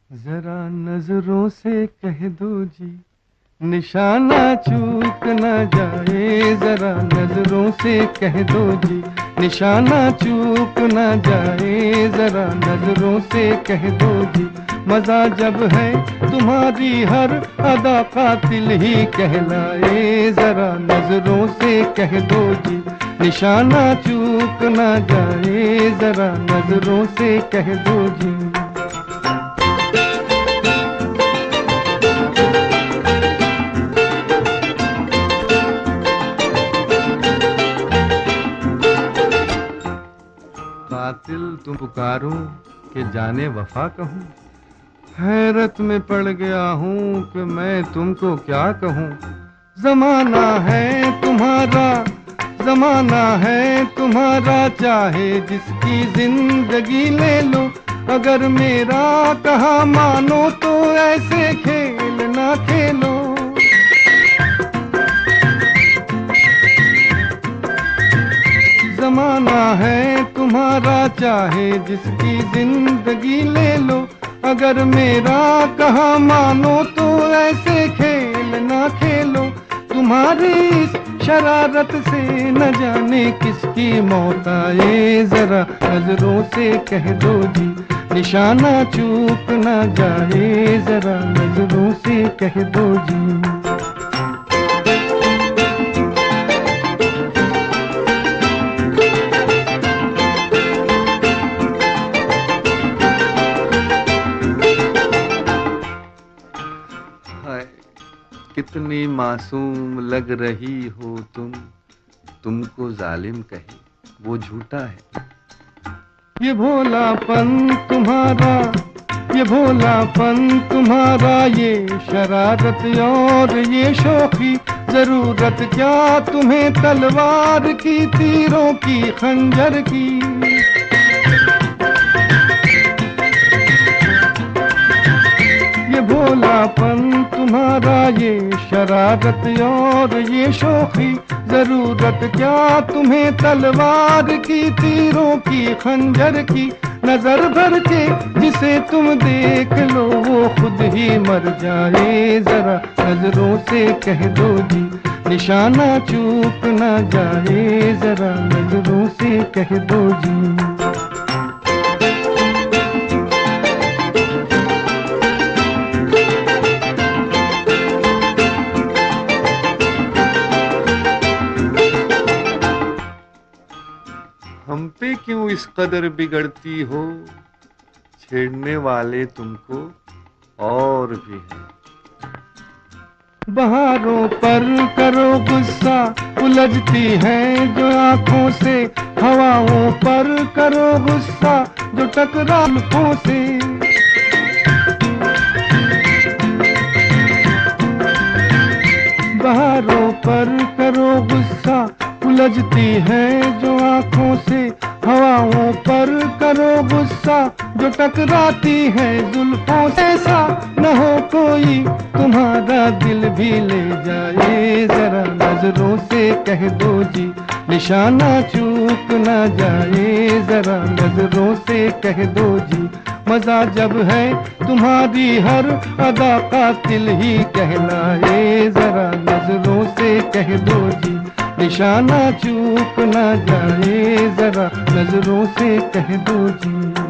जरा नजरों से कह दो जी, निशाना चूक न जाए। जरा नजरों से कह दो जी, निशाना चूक न जाए। जरा नजरों से कह दो जी, मजा जब है तुम्हारी हर अदा कातिल ही कहलाए। जरा नजरों से कह दो जी, निशाना चूक न जाए। जरा नजरों से कह दो जी। कातिल तुम पुकारो कि जाने वफा कहूँ, हैरत में पड़ गया हूँ कि मैं तुमको क्या कहूँ। जमाना है तुम्हारा, जमाना है तुम्हारा, चाहे जिसकी जिंदगी ले लो। अगर मेरा कहा मानो तो ऐसे खेल ना खेलो। जमाना है तुम्हारा, चाहे जिसकी जिंदगी ले लो। अगर मेरा कहा मानो तो ऐसे खेल ना खेलो। तुम्हारी इस शरारत से न जाने किसकी मौत आए। जरा नजरों से कह दो जी, निशाना चूक न जाए। जरा नजरों से कह दो जी। कितनी मासूम लग रही हो तुम, तुमको जालिम कहे वो झूठा है। ये भोलापन तुम्हारा, ये भोलापन तुम्हारा, ये शरारत और ये शौकी। जरूरत क्या तुम्हें तलवार की, तीरों की, खंजर की। ये भोलापन तुम्हारा, ये शरारत और ये शौकी। जरूरत क्या तुम्हें तलवार की, तीरों की, खंजर की। नजर भर के जिसे तुम देख लो वो खुद ही मर जाए। जरा नजरों से कह दो जी, निशाना चूक न जाए। जरा नजरों से कह दो जी। हम पे क्यों इस कदर बिगड़ती हो, छेड़ने वाले तुमको और भी हैं। बहारों पर करो गुस्सा, उलझती है जो आंखों से। हवाओं पर करो गुस्सा, जो टकरा आंखों से। बहारों पर करो गुस्सा, उलझती है जो आंखों से। हवाओं पर करो गुस्सा, जो टकराती है जुल्फों से। ऐसा न हो कोई तुम्हारा दिल भी ले जाए। जरा नजरों से कह दो जी, निशाना चूक न जाए। जरा नजरों से कह दो जी, मजा जब है तुम्हारी हर अदा कातिल ही कहलाए। जरा नजरों से कह दो जी, निशाना चूक न जाए। जरा नजरों से कह दो जी।